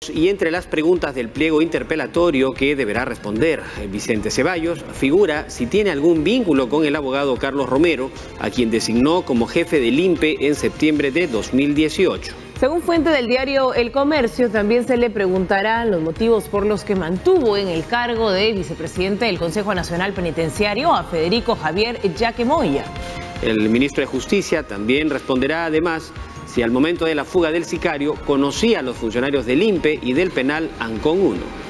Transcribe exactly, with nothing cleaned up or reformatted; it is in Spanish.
Y entre las preguntas del pliego interpelatorio que deberá responder Vicente Ceballos, figura si tiene algún vínculo con el abogado Carlos Romero, a quien designó como jefe del I N P E en septiembre de dos mil dieciocho. Según fuente del diario El Comercio, también se le preguntarán los motivos por los que mantuvo en el cargo de vicepresidente del Consejo Nacional Penitenciario a Federico Javier Jaque Moya. El ministro de Justicia también responderá además si al momento de la fuga del sicario conocía a los funcionarios del I N P E y del penal Ancón uno.